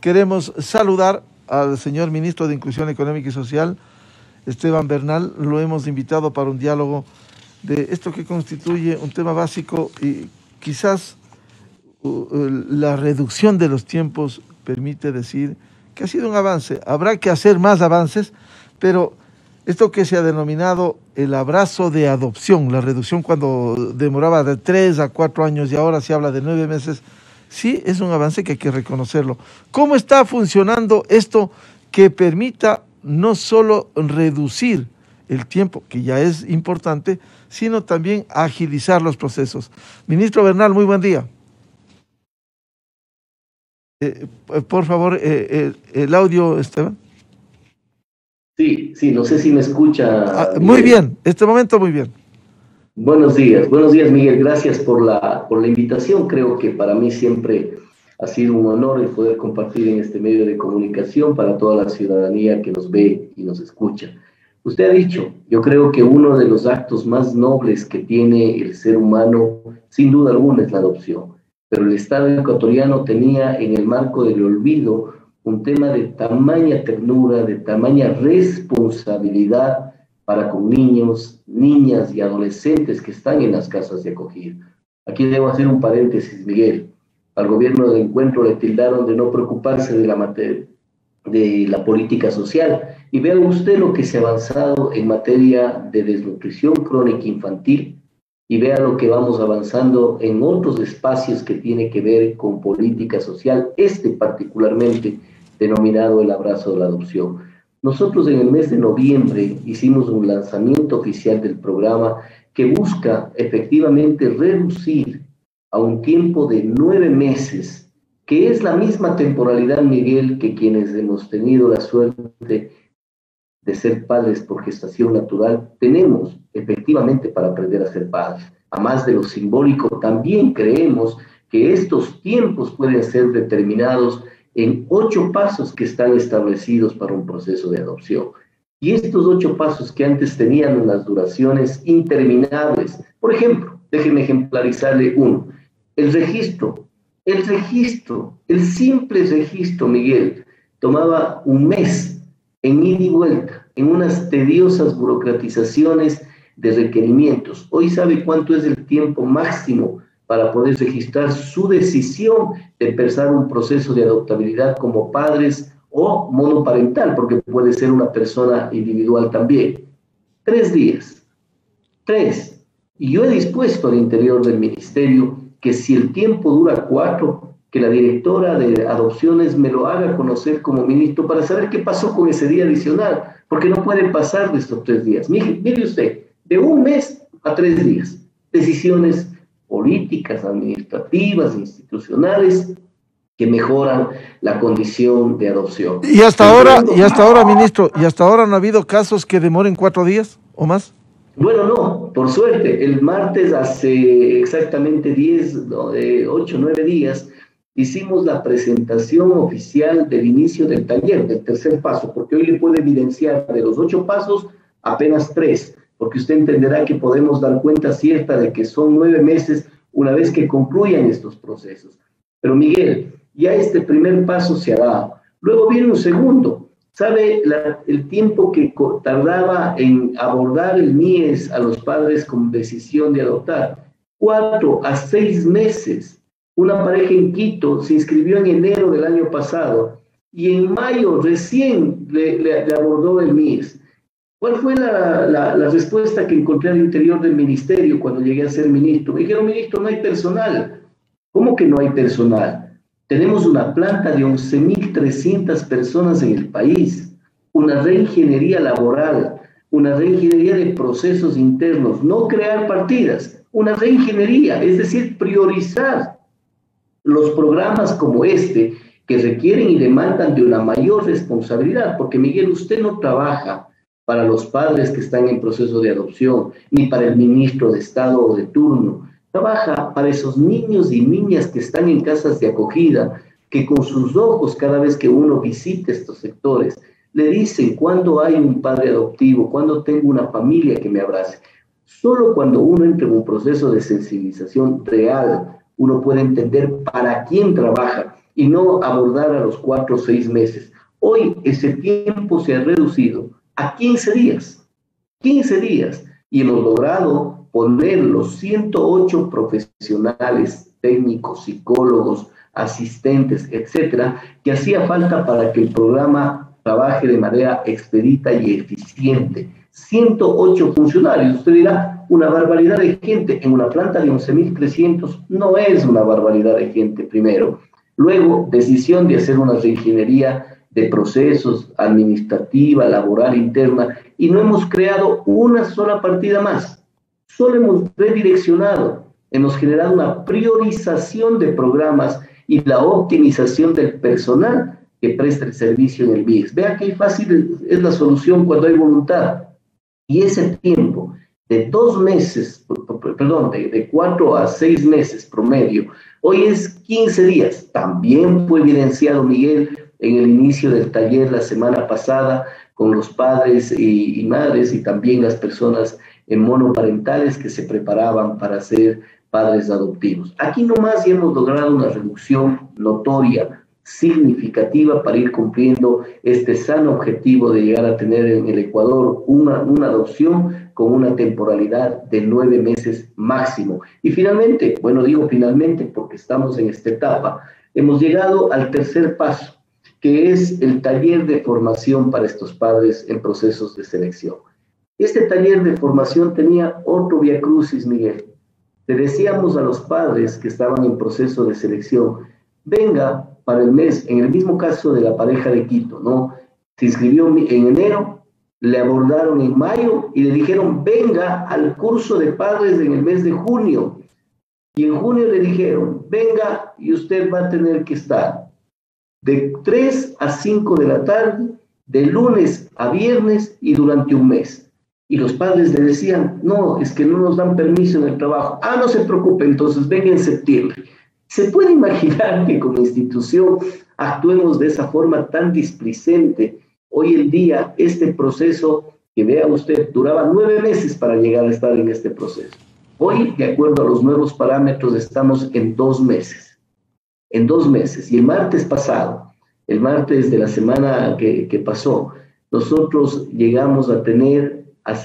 queremos saludar al señor ministro de Inclusión Económica y Social, Esteban Bernal. Lo hemos invitado para un diálogo de esto que constituye un tema básico y quizás la reducción de los tiempos permite decir que ha sido un avance. Habrá que hacer más avances, pero esto que se ha denominado el abrazo de adopción, la reducción cuando demoraba de 3 a 4 años y ahora se habla de 9 meses, sí es un avance que hay que reconocerlo. ¿Cómo está funcionando esto que permita no solo reducir el tiempo, que ya es importante, sino también agilizar los procesos? Ministro Bernal, muy buen día. Por favor, el audio, Esteban. Sí, no sé si me escucha. Muy bien, este momento muy bien. Buenos días, Miguel. Gracias por la invitación. Creo que para mí siempre ha sido un honor el poder compartir en este medio de comunicación para toda la ciudadanía que nos ve y nos escucha. Usted ha dicho, yo creo que uno de los actos más nobles que tiene el ser humano, sin duda alguna, es la adopción. Pero el Estado ecuatoriano tenía en el marco del olvido un tema de tamaña ternura, de tamaña responsabilidad para con niños, niñas y adolescentes que están en las casas de acogida. Aquí debo hacer un paréntesis, Miguel. Al gobierno de Encuentro le tildaron de no preocuparse de la política social. Y vea usted lo que se ha avanzado en materia de desnutrición crónica infantil, y vea lo que vamos avanzando en otros espacios que tiene que ver con política social, particularmente denominado el abrazo de la adopción. Nosotros en el mes de noviembre hicimos un lanzamiento oficial del programa que busca efectivamente reducir a un tiempo de 9 meses, que es la misma temporalidad, Miguel, que quienes hemos tenido la suerte de ser padres por gestación natural, tenemos efectivamente para aprender a ser padres. A más de lo simbólico, también creemos que estos tiempos pueden ser determinados en 8 pasos que están establecidos para un proceso de adopción. Y estos 8 pasos que antes tenían unas duraciones interminables, por ejemplo, déjeme ejemplarizarle uno, el simple registro, Miguel, tomaba un mes en ida y vuelta, en unas tediosas burocratizaciones de requerimientos. Hoy sabe cuánto es el tiempo máximo para poder registrar su decisión de empezar un proceso de adoptabilidad como padres o monoparental, porque puede ser una persona individual también. 3 días. 3. Y yo he dispuesto al interior del ministerio que si el tiempo dura 4, que la directora de adopciones me lo haga conocer como ministro para saber qué pasó con ese día adicional, porque no pueden pasar de estos 3 días. Mire usted, de 1 mes a 3 días, decisiones políticas, administrativas, institucionales, que mejoran la condición de adopción. Y hasta ahora, ministro, no ha habido casos que demoren 4 días o más. Bueno, no, por suerte, el martes hace exactamente 8 o 9 días, hicimos la presentación oficial del inicio del taller, del tercer paso, porque hoy le puedo evidenciar de los 8 pasos apenas 3, porque usted entenderá que podemos dar cuenta cierta de que son 9 meses una vez que concluyan estos procesos. Pero Miguel, ya este primer paso se ha dado. Luego viene un segundo. ¿Sabe el tiempo que tardaba en abordar el MIES a los padres con decisión de adoptar? 4 a 6 meses. Una pareja en Quito se inscribió en enero del año pasado y en mayo recién le abordó el MIES. ¿Cuál fue la respuesta que encontré al interior del ministerio cuando llegué a ser ministro? Me dijeron, ministro, no hay personal. ¿Cómo que no hay personal? Tenemos una planta de 11.300 personas en el país, una reingeniería laboral, una reingeniería de procesos internos, no crear partidas, una reingeniería, es decir, priorizar los programas como este que requieren y demandan de una mayor responsabilidad, porque Miguel, usted no trabaja para los padres que están en proceso de adopción, ni para el ministro de Estado o de turno, trabaja para esos niños y niñas que están en casas de acogida, que con sus ojos, cada vez que uno visita estos sectores, le dicen cuándo hay un padre adoptivo, cuándo tengo una familia que me abrace. Solo cuando uno entra en un proceso de sensibilización real, uno puede entender para quién trabaja. y no abordar a los 4 o 6 meses. Hoy ese tiempo se ha reducido a 15 días, 15 días, y hemos logrado poner los 108 profesionales, técnicos, psicólogos, asistentes, etcétera, que hacía falta para que el programa trabaje de manera expedita y eficiente. 108 funcionarios. Usted dirá, una barbaridad de gente en una planta de 11.300 no es una barbaridad de gente, primero. Luego, decisión de hacer una reingeniería de procesos, administrativa, laboral, interna, y no hemos creado una sola partida más. Solo hemos redireccionado, hemos generado una priorización de programas y la optimización del personal que presta el servicio en el MIES. Vea qué fácil es la solución cuando hay voluntad. Y ese tiempo de 2 meses, perdón, de 4 a 6 meses promedio, hoy es 15 días. También fue evidenciado, Miguel, en el inicio del taller la semana pasada con los padres y madres y también las personas monoparentales que se preparaban para ser padres adoptivos. Aquí nomás ya hemos logrado una reducción notoria, significativa para ir cumpliendo este sano objetivo de llegar a tener en el Ecuador una adopción con una temporalidad de 9 meses máximo. Y finalmente, bueno, digo finalmente porque estamos en esta etapa, hemos llegado al tercer paso, que es el taller de formación para estos padres en procesos de selección. Este taller de formación tenía otro viacrucis, Miguel. Le decíamos a los padres que estaban en proceso de selección, venga para el mes, en el mismo caso de la pareja de Quito, ¿no? Se inscribió en enero, le abordaron en mayo y le dijeron, venga al curso de padres en el mes de junio. Y en junio le dijeron, venga y usted va a tener que estar de 3 a 5 de la tarde, de lunes a viernes y durante un mes. Y los padres le decían, no, es que no nos dan permiso en el trabajo. Ah, no se preocupe, entonces venga en septiembre. ¿Se puede imaginar que como institución actuemos de esa forma tan displicente? Hoy en día, este proceso, que vea usted, duraba 9 meses para llegar a estar en este proceso. Hoy, de acuerdo a los nuevos parámetros, estamos en 2 meses. En 2 meses. Y el martes pasado, el martes de la semana que pasó, nosotros llegamos a tener a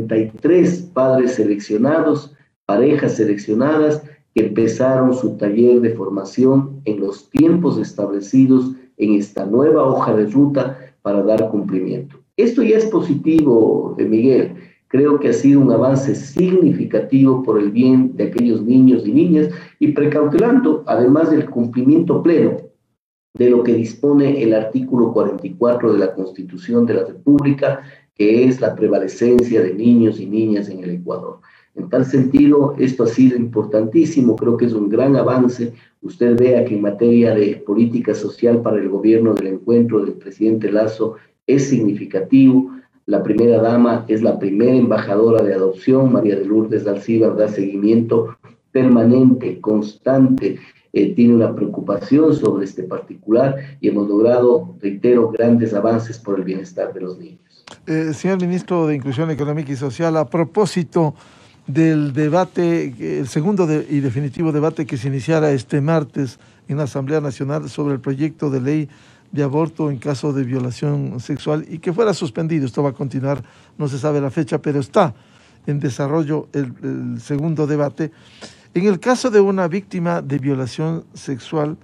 73 padres seleccionados, parejas seleccionadas, que empezaron su taller de formación en los tiempos establecidos en esta nueva hoja de ruta para dar cumplimiento. Esto ya es positivo, Miguel. Creo que ha sido un avance significativo por el bien de aquellos niños y niñas y precautelando, además del cumplimiento pleno de lo que dispone el artículo 44 de la Constitución de la República, que es la prevalecencia de niños y niñas en el Ecuador. En tal sentido, esto ha sido importantísimo, creo que es un gran avance. Usted vea que en materia de política social para el gobierno del encuentro del presidente Lazo es significativo. La primera dama es la primera embajadora de adopción, María de Lourdes Alcíbar, da seguimiento permanente, constante, tiene una preocupación sobre este particular y hemos logrado, reitero, grandes avances por el bienestar de los niños. Señor Ministro de Inclusión Económica y Social, a propósito del debate, el segundo y definitivo debate que se iniciara este martes en la Asamblea Nacional sobre el proyecto de ley de aborto en caso de violación sexual y que fuera suspendido. Esto va a continuar, no se sabe la fecha, pero está en desarrollo el segundo debate. En el caso de una víctima de violación sexual,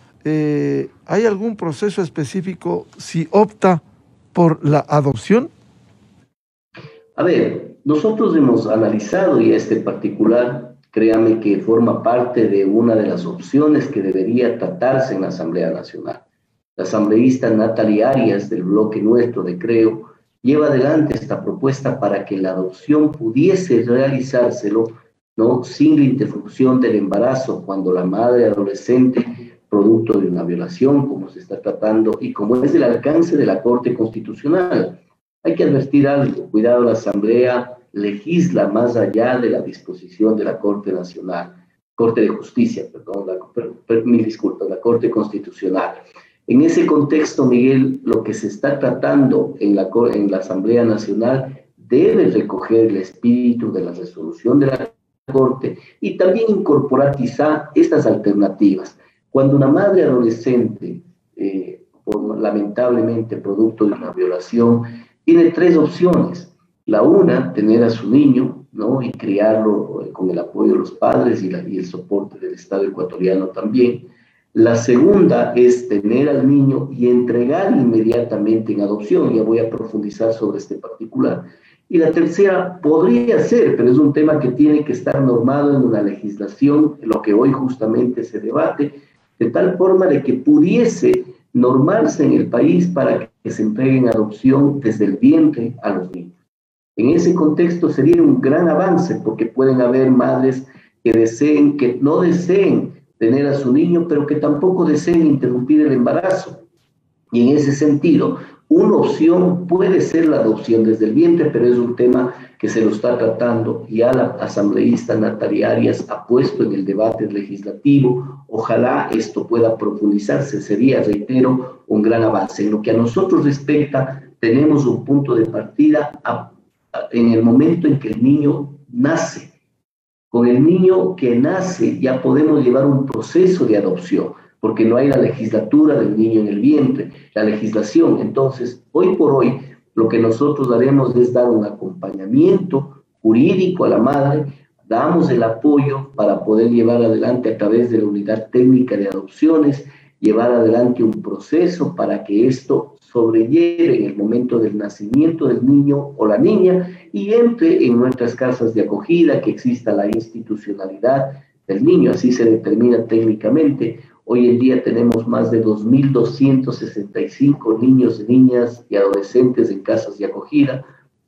¿hay algún proceso específico si opta por la adopción? A ver, nosotros hemos analizado ya este particular, créame que forma parte de una de las opciones que debería tratarse en la Asamblea Nacional. La asambleísta Natalia Arias, del bloque nuestro de Creo, lleva adelante esta propuesta para que la adopción pudiese realizárselo, ¿no?, sin la interrupción del embarazo cuando la madre adolescente, producto de una violación, como se está tratando y como es del alcance de la Corte Constitucional. Hay que advertir algo, cuidado, la Asamblea legisla más allá de la disposición de la Corte Nacional, Corte de Justicia, perdón, mil disculpas, la Corte Constitucional. En ese contexto, Miguel, lo que se está tratando en la Asamblea Nacional debe recoger el espíritu de la resolución de la Corte y también incorporar quizá estas alternativas. Cuando una madre adolescente, lamentablemente producto de una violación, tiene tres opciones. La una, tener a su niño, ¿no? Y criarlo con el apoyo de los padres y el soporte del Estado ecuatoriano también. La segunda es tener al niño y entregar inmediatamente en adopción. Ya voy a profundizar sobre este particular. Y la tercera podría ser, pero es un tema que tiene que estar normado en una legislación, lo que hoy justamente se debate, de tal forma de que pudiese normarse en el país para que se entreguen adopción desde el vientre a los niños. En ese contexto sería un gran avance porque pueden haber madres que no deseen tener a su niño, pero que tampoco deseen interrumpir el embarazo. Y en ese sentido, una opción puede ser la adopción desde el vientre, pero es un tema que se lo está tratando. Ya la asambleísta Natalia Arias ha puesto en el debate legislativo. Ojalá esto pueda profundizarse. Sería, reitero, un gran avance. En lo que a nosotros respecta, tenemos un punto de partida en el momento en que el niño nace. Con el niño que nace ya podemos llevar un proceso de adopción, porque no hay la legislatura del niño en el vientre, la legislación. Entonces, hoy por hoy, lo que nosotros haremos es dar un acompañamiento jurídico a la madre, damos el apoyo para poder llevar adelante a través de la unidad técnica de adopciones, llevar adelante un proceso para que esto sobrelleve en el momento del nacimiento del niño o la niña y entre en nuestras casas de acogida, que exista la institucionalidad del niño, así se determina técnicamente. Hoy en día tenemos más de 2.265 niños, niñas y adolescentes en casas de acogida,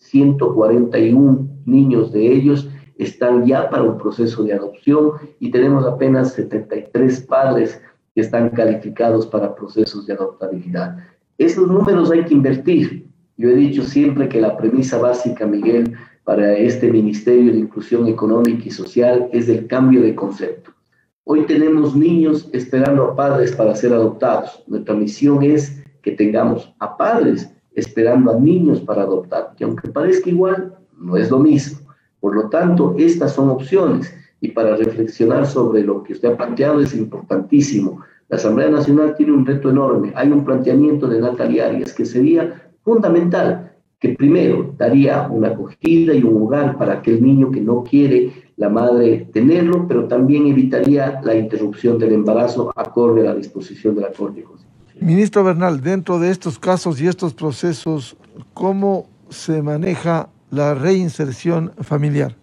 141 niños de ellos están ya para un proceso de adopción y tenemos apenas 73 padres que están calificados para procesos de adoptabilidad. Esos números hay que invertir. Yo he dicho siempre que la premisa básica, Miguel, para este Ministerio de Inclusión Económica y Social es el cambio de concepto. Hoy tenemos niños esperando a padres para ser adoptados. Nuestra misión es que tengamos a padres esperando a niños para adoptar, que aunque parezca igual, no es lo mismo. Por lo tanto, estas son opciones y para reflexionar sobre lo que usted ha planteado es importantísimo. La Asamblea Nacional tiene un reto enorme. Hay un planteamiento de Natalia Arias que sería fundamental, que primero daría una acogida y un hogar para aquel niño que no quiere la madre tenerlo, pero también evitaría la interrupción del embarazo acorde a la disposición de la Corte Constitucional. Ministro Bernal, dentro de estos casos y estos procesos, ¿cómo se maneja la reinserción familiar?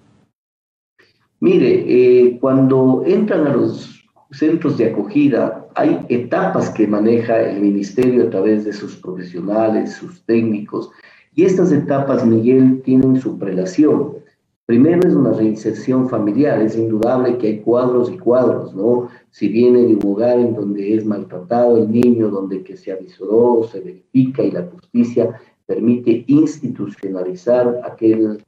Mire, cuando entran a los centros de acogida, hay etapas que maneja el ministerio a través de sus profesionales, sus técnicos, y estas etapas, Miguel, tienen su prelación. Primero es una reinserción familiar, es indudable que hay cuadros y cuadros, ¿no? Si viene de un hogar en donde es maltratado el niño, donde que se avisoró, se verifica y la justicia permite institucionalizar aquel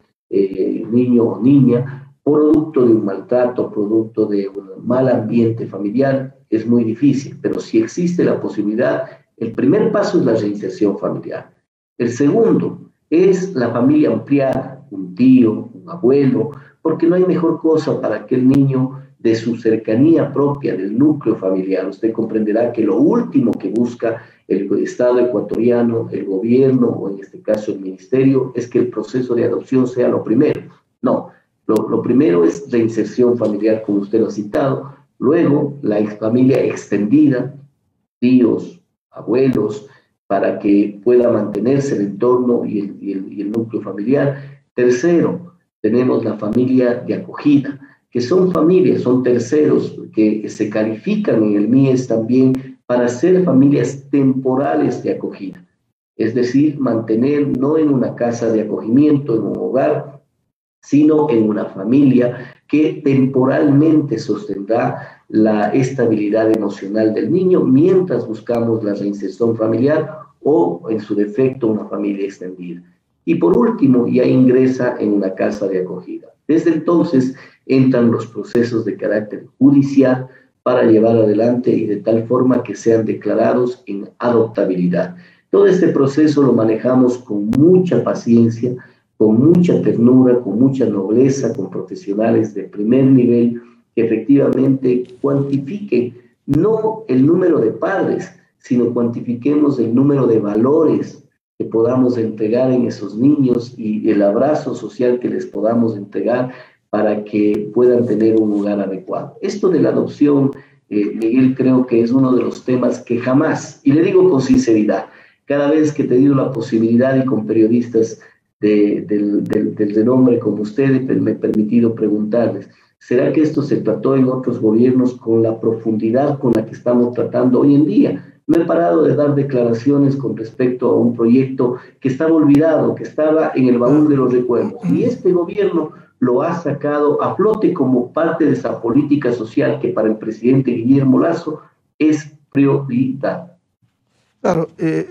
niño o niña, producto de un maltrato, producto de un mal ambiente familiar, es muy difícil, pero si existe la posibilidad, el primer paso es la reinserción familiar. El segundo es la familia ampliada, un tío, un abuelo, porque no hay mejor cosa para aquel niño de su cercanía propia, del núcleo familiar. Usted comprenderá que lo último que busca el Estado ecuatoriano, el gobierno, o en este caso el ministerio, es que el proceso de adopción sea lo primero. No, lo primero es la inserción familiar, como usted lo ha citado, luego la familia extendida, tíos, abuelos, para que pueda mantenerse el entorno y el núcleo familiar. Tercero, tenemos la familia de acogida, que son familias, son terceros que se califican en el MIES también para ser familias temporales de acogida. Es decir, mantener no en una casa de acogimiento, en un hogar, sino en una familia que temporalmente sostendrá la estabilidad emocional del niño mientras buscamos la reinserción familiar o, en su defecto, una familia extendida. Y por último, ya ingresa en una casa de acogida. Desde entonces entran los procesos de carácter judicial para llevar adelante y de tal forma que sean declarados en adoptabilidad. Todo este proceso lo manejamos con mucha paciencia, con mucha ternura, con mucha nobleza, con profesionales de primer nivel que efectivamente cuantifiquen no el número de padres, sino cuantifiquemos el número de valores que podamos entregar en esos niños y el abrazo social que les podamos entregar para que puedan tener un hogar adecuado. Esto de la adopción, Miguel, creo que es uno de los temas que jamás, y le digo con sinceridad, cada vez que he tenido la posibilidad y con periodistas del renombre como ustedes, me he permitido preguntarles, ¿será que esto se trató en otros gobiernos con la profundidad con la que estamos tratando hoy en día? No he parado de dar declaraciones con respecto a un proyecto que estaba olvidado, que estaba en el baúl de los recuerdos. Y este gobierno lo ha sacado a flote como parte de esa política social que para el presidente Guillermo Lasso es prioridad. Claro,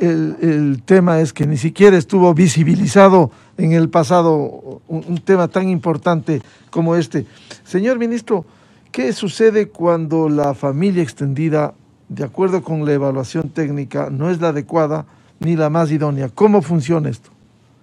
el tema es que ni siquiera estuvo visibilizado en el pasado un tema tan importante como este. Señor ministro, ¿qué sucede cuando la familia extendida, de acuerdo con la evaluación técnica, no es la adecuada ni la más idónea? ¿Cómo funciona esto?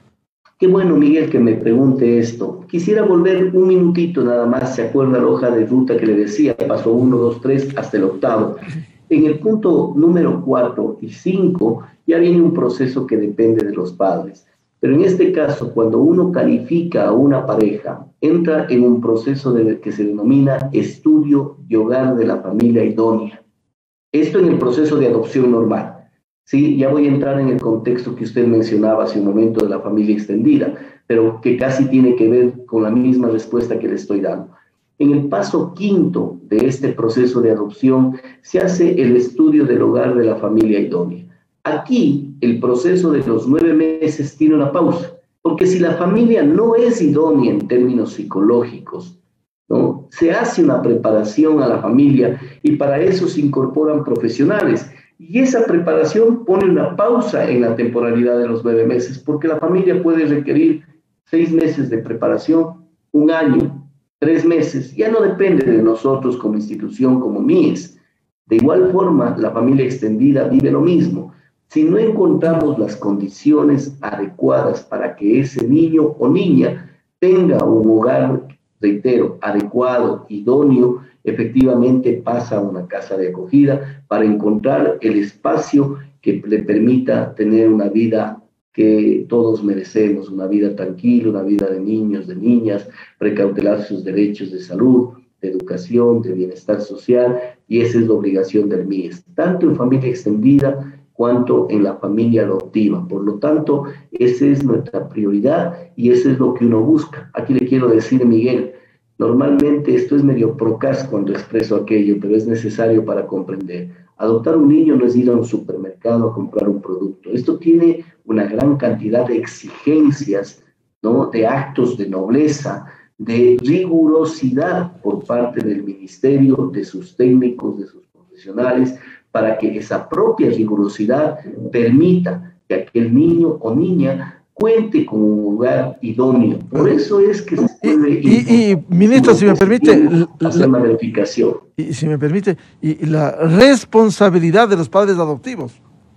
Qué bueno, Miguel, que me pregunte esto. Quisiera volver un minutito nada más. ¿Se acuerda la hoja de ruta que le decía? Pasó 1, 2, 3 hasta el octavo. En el punto número 4 y 5 ya viene un proceso que depende de los padres. Pero en este caso, cuando uno califica a una pareja, entra en un proceso que se denomina estudio de hogar de la familia idónea. Esto en el proceso de adopción normal. Sí, ya voy a entrar en el contexto que usted mencionaba hace un momento de la familia extendida, pero que casi tiene que ver con la misma respuesta que le estoy dando. En el paso quinto de este proceso de adopción se hace el estudio del hogar de la familia idónea. Aquí el proceso de los 9 meses tiene una pausa, porque si la familia no es idónea en términos psicológicos, ¿no? Se hace una preparación a la familia y para eso se incorporan profesionales. Y esa preparación pone una pausa en la temporalidad de los 9 meses, porque la familia puede requerir 6 meses de preparación, 1 año, 3 meses. Ya no depende de nosotros como institución, como MIES. De igual forma, la familia extendida vive lo mismo. Si no encontramos las condiciones adecuadas para que ese niño o niña tenga un hogar, reitero, adecuado, idóneo, efectivamente pasa a una casa de acogida para encontrar el espacio que le permita tener una vida que todos merecemos, una vida tranquila, una vida de niños, de niñas, precautelar sus derechos de salud, de educación, de bienestar social, y esa es la obligación del MIES, tanto en familia extendida cuanto en la familia adoptiva. Por lo tanto, esa es nuestra prioridad y eso es lo que uno busca. Aquí le quiero decir, Miguel, normalmente esto es medio procas cuando expreso aquello, pero es necesario para comprender. Adoptar un niño no es ir a un supermercado a comprar un producto. Esto tiene una gran cantidad de exigencias, ¿no? De actos de nobleza, de rigurosidad por parte del ministerio, de sus técnicos, de sus profesionales, para que esa propia rigurosidad permita que aquel niño o niña cuente con un lugar idóneo. Por eso es que se puede ministro, si me permite, hacer una verificación. Y si me permite, y la responsabilidad de los padres adoptivos.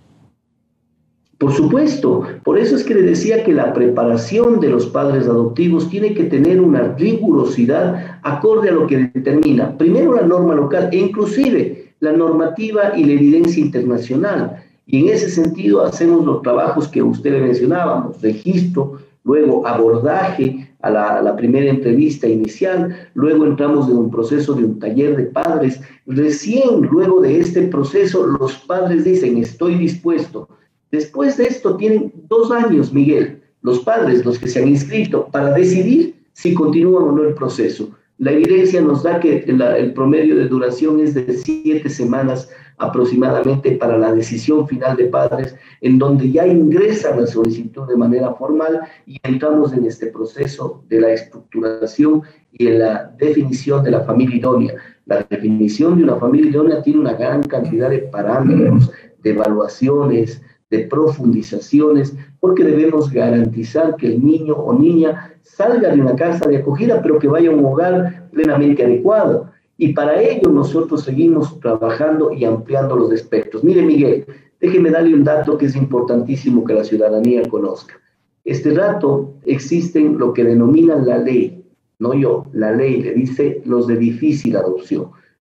Por supuesto, por eso es que le decía que la preparación de los padres adoptivos tiene que tener una rigurosidad acorde a lo que determina, primero la norma local e inclusive la normativa y la evidencia internacional. Y en ese sentido hacemos los trabajos que usted le mencionábamos, registro, luego abordaje a la primera entrevista inicial, luego entramos en un proceso de un taller de padres. Recién, luego de este proceso, los padres dicen, estoy dispuesto. Después de esto tienen 2 años, Miguel, los padres, los que se han inscrito, para decidir si continúan o no el proceso. La evidencia nos da que el promedio de duración es de 7 semanas aproximadamente para la decisión final de padres, en donde ya ingresan la solicitud de manera formal y entramos en este proceso de la estructuración y en la definición de la familia idónea. La definición de una familia idónea tiene una gran cantidad de parámetros, de evaluaciones, de profundizaciones, porque debemos garantizar que el niño o niña salga de una casa de acogida, pero que vaya a un hogar plenamente adecuado. Y para ello nosotros seguimos trabajando y ampliando los espectros. Mire, Miguel, déjeme darle un dato que es importantísimo que la ciudadanía conozca. Este dato existen lo que denominan la ley, no yo, la ley le dice los de difícil adopción.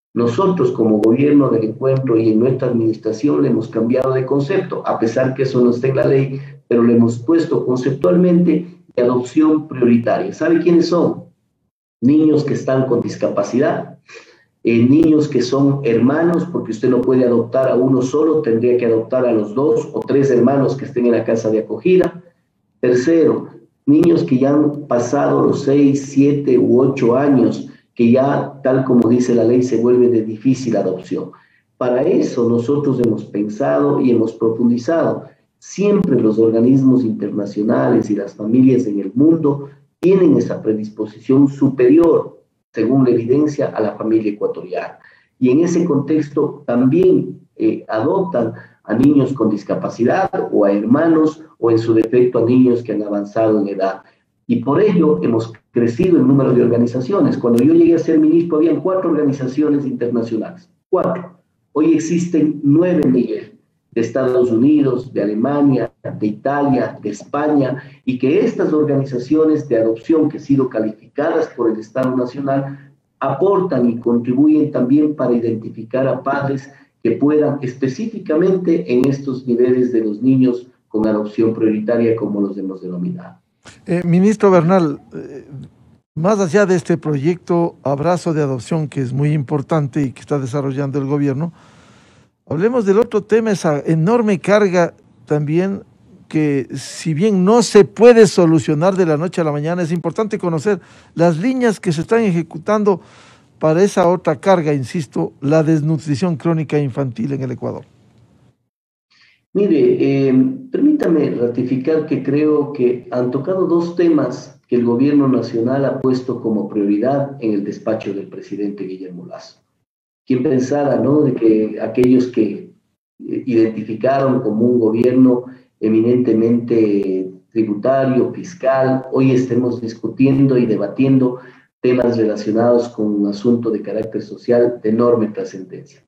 Nosotros como gobierno del encuentro y en nuestra administración le hemos cambiado de concepto, a pesar que eso no está en la ley, pero le hemos puesto conceptualmente de adopción prioritaria. ¿Sabe quiénes son? Niños que están con discapacidad, niños que son hermanos, porque usted no puede adoptar a uno solo, tendría que adoptar a los 2 o 3 hermanos que estén en la casa de acogida. Tercero, niños que ya han pasado los 6, 7 u 8 años, que ya, tal como dice la ley, se vuelve de difícil adopción. Para eso nosotros hemos pensado y hemos profundizado. Siempre los organismos internacionales y las familias en el mundo tienen esa predisposición superior, según la evidencia, a la familia ecuatoriana. Y en ese contexto también adoptan a niños con discapacidad o a hermanos o en su defecto a niños que han avanzado en edad. Y por ello hemos crecido el número de organizaciones. Cuando yo llegué a ser ministro habían 4 organizaciones internacionales, 4. Hoy existen 9, Miguel, de Estados Unidos, de Alemania, de Italia, de España, y que estas organizaciones de adopción que han sido calificadas por el Estado Nacional aportan y contribuyen también para identificar a padres que puedan específicamente en estos niveles de los niños con adopción prioritaria, como los hemos denominado. Ministro Bernal, más allá de este proyecto Abrazo de Adopción, que es muy importante y que está desarrollando el gobierno, hablemos del otro tema, esa enorme carga también que, si bien no se puede solucionar de la noche a la mañana, es importante conocer las líneas que se están ejecutando para esa otra carga, insisto, la desnutrición crónica infantil en el Ecuador. Mire, permítame ratificar que creo que han tocado 2 temas que el gobierno nacional ha puesto como prioridad en el despacho del presidente Guillermo Lasso. ¿Quién pensara, no?, de que aquellos que identificaron como un gobierno eminentemente tributario, fiscal, hoy estemos discutiendo y debatiendo temas relacionados con un asunto de carácter social de enorme trascendencia?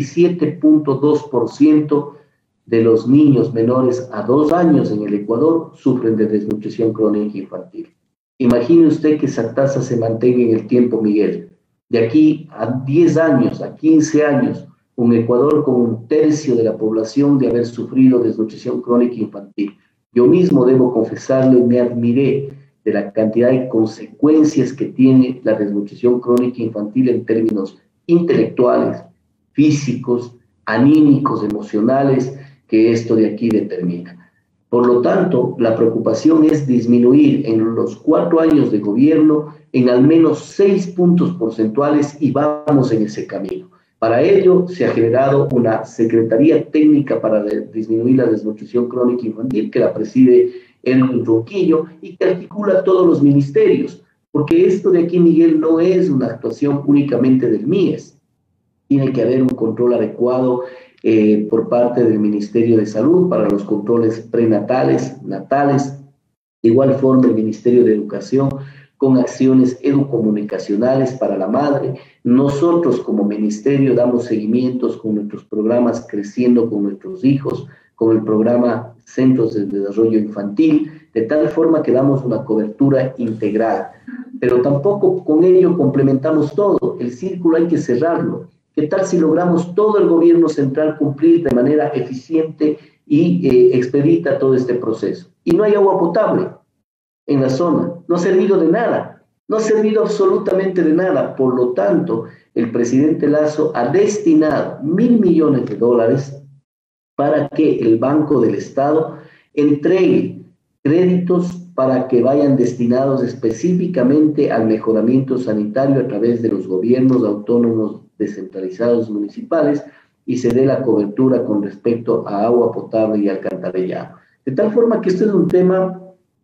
27.2% de los niños menores a 2 años en el Ecuador sufren de desnutrición crónica infantil. Imagine usted que esa tasa se mantenga en el tiempo, Miguel. De aquí a 10 años, a 15 años, un Ecuador con 1/3 de la población de haber sufrido desnutrición crónica infantil. Yo mismo debo confesarlo y me admiré de la cantidad de consecuencias que tiene la desnutrición crónica infantil en términos intelectuales, físicos, anímicos, emocionales, que esto de aquí determina. Por lo tanto, la preocupación es disminuir en los 4 años de gobierno en al menos 6 puntos porcentuales y vamos en ese camino. Para ello se ha generado una Secretaría Técnica para disminuir la desnutrición crónica infantil que la preside Elwin Ronquillo y que articula todos los ministerios, porque esto de aquí, Miguel, no es una actuación únicamente del MIES. Tiene que haber un control adecuado por parte del Ministerio de Salud para los controles prenatales, natales, de igual forma el Ministerio de Educación con acciones educomunicacionales para la madre. Nosotros como ministerio damos seguimientos con nuestros programas Creciendo con Nuestros Hijos, con el programa Centros de Desarrollo Infantil, de tal forma que damos una cobertura integral. Pero tampoco con ello complementamos todo, el círculo hay que cerrarlo. ¿Qué tal si logramos todo el gobierno central cumplir de manera eficiente y expedita todo este proceso? Y no hay agua potable en la zona, no ha servido de nada, no ha servido absolutamente de nada. Por lo tanto, el presidente Lasso ha destinado $1.000 millones para que el Banco del Estado entregue créditos para que vayan destinados específicamente al mejoramiento sanitario a través de los gobiernos autónomos descentralizados municipales y se dé la cobertura con respecto a agua potable y alcantarillado. De tal forma que este es un tema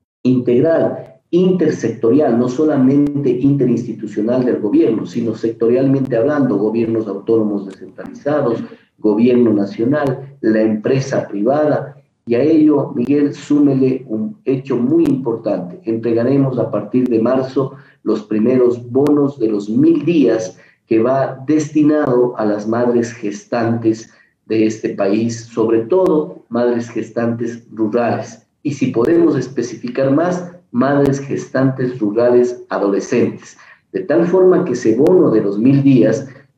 integral, intersectorial, no solamente interinstitucional del gobierno, sino sectorialmente hablando, gobiernos autónomos descentralizados, gobierno nacional, la empresa privada. Y a ello, Miguel, súmele un hecho muy importante. Entregaremos a partir de marzo los primeros bonos de los 1.000 días que va destinado a las madres gestantes de este país, sobre todo madres gestantes rurales. Y si podemos especificar más, madres gestantes rurales adolescentes. De tal forma que ese bono de los 1.000 días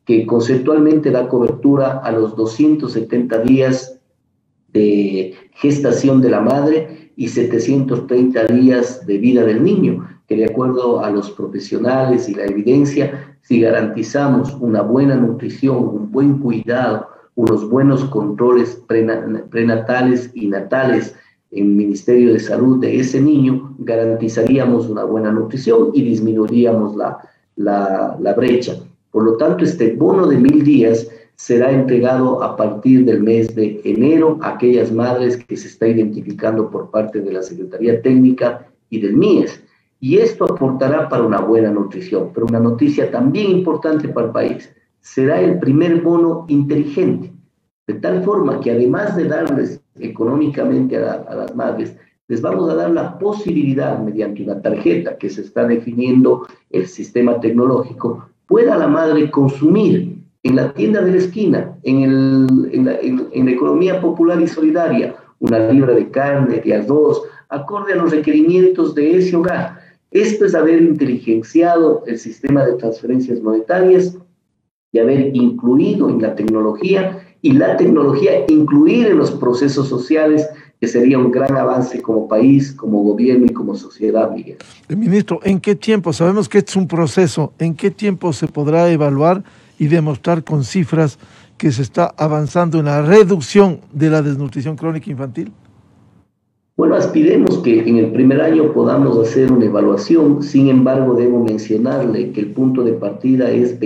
que conceptualmente da cobertura a los 270 días de gestación de la madre y 730 días de vida del niño, que de acuerdo a los profesionales y la evidencia, si garantizamos una buena nutrición, un buen cuidado, unos buenos controles prenatales y natales en el Ministerio de Salud de ese niño, garantizaríamos una buena nutrición y disminuiríamos la brecha. Por lo tanto, este bono de 1.000 días será entregado a partir del mes de enero a aquellas madres que se está identificando por parte de la Secretaría Técnica y del MIES. Y esto aportará para una buena nutrición. Pero una noticia también importante para el país, será el primer bono inteligente, de tal forma que además de darles económicamente a las madres, les vamos a dar la posibilidad, mediante una tarjeta que se está definiendo el sistema tecnológico, pueda la madre consumir en la tienda de la esquina, en la economía popular y solidaria, una libra de carne, de arroz, acorde a los requerimientos de ese hogar. Esto es haber inteligenciado el sistema de transferencias monetarias y haber incluido en la tecnología, y la tecnología incluir en los procesos sociales, que sería un gran avance como país, como gobierno y como sociedad, Miguel. Ministro, ¿en qué tiempo? Sabemos que es un proceso. ¿En qué tiempo se podrá evaluar y demostrar con cifras que se está avanzando en la reducción de la desnutrición crónica infantil? Bueno, aspiremos que en el primer año podamos hacer una evaluación. Sin embargo, debo mencionarle que el punto de partida es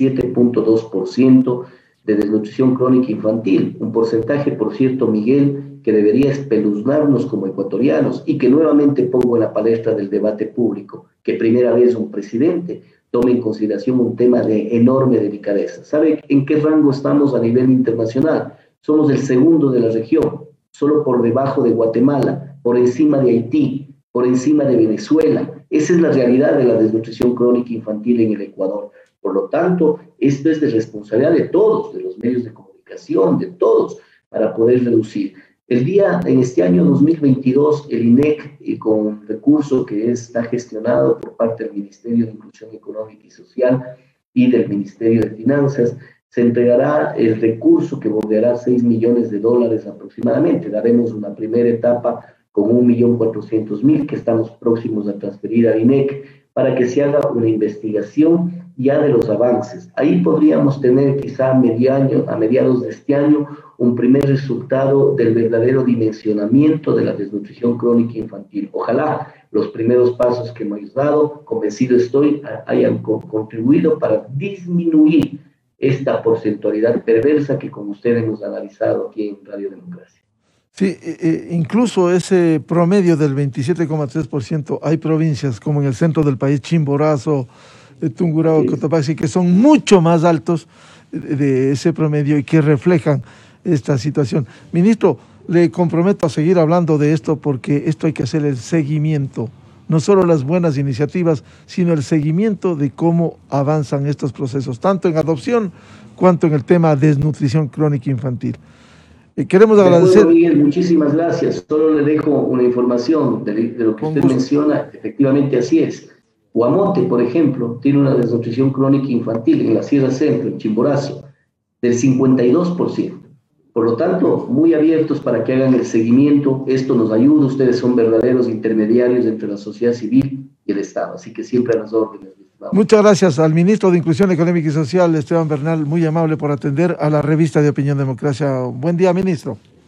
27.2% de desnutrición crónica infantil, un porcentaje, por cierto, Miguel, que debería espeluznarnos como ecuatorianos, y que nuevamente pongo en la palestra del debate público, que primera vez un presidente tome en consideración un tema de enorme delicadeza. ¿Sabe en qué rango estamos a nivel internacional? Somos el segundo de la región, solo por debajo de Guatemala, por encima de Haití, por encima de Venezuela. Esa es la realidad de la desnutrición crónica infantil en el Ecuador. Por lo tanto, esto es de responsabilidad de todos, de los medios de comunicación, de todos, para poder reducir. En este año 2022, el INEC, con un recurso que está gestionado por parte del Ministerio de Inclusión Económica y Social y del Ministerio de Finanzas, se entregará el recurso que bordeará $6 millones aproximadamente. Daremos una primera etapa con 1.400.000 que estamos próximos a transferir al INEC para que se haga una investigación ya de los avances. Ahí podríamos tener quizá a mediados de este año un primer resultado del verdadero dimensionamiento de la desnutrición crónica infantil. Ojalá los primeros pasos que hemos dado, convencido estoy, hayan contribuido para disminuir esta porcentualidad perversa que, como ustedes hemos analizado aquí en Radio Democracia. Sí, incluso ese promedio del 27,3%, hay provincias como en el centro del país, Chimborazo, Tungurahua, Cotopaxi, que son mucho más altos de ese promedio y que reflejan esta situación. Ministro, le comprometo a seguir hablando de esto, porque esto hay que hacer el seguimiento, no solo las buenas iniciativas, sino el seguimiento de cómo avanzan estos procesos, tanto en adopción cuanto en el tema de desnutrición crónica infantil. Queremos agradecer. Miguel, muchísimas gracias. Solo le dejo una información de lo que usted menciona. Efectivamente, así es. Huamote, por ejemplo, tiene una desnutrición crónica infantil en la Sierra Centro, en Chimborazo, del 52%. Por lo tanto, muy abiertos para que hagan el seguimiento. Esto nos ayuda. Ustedes son verdaderos intermediarios entre la sociedad civil y el Estado. Así que siempre a las órdenes. Muchas gracias al ministro de Inclusión Económica y Social, Esteban Bernal, muy amable por atender a la revista de Opinión Democracia. Buen día, ministro.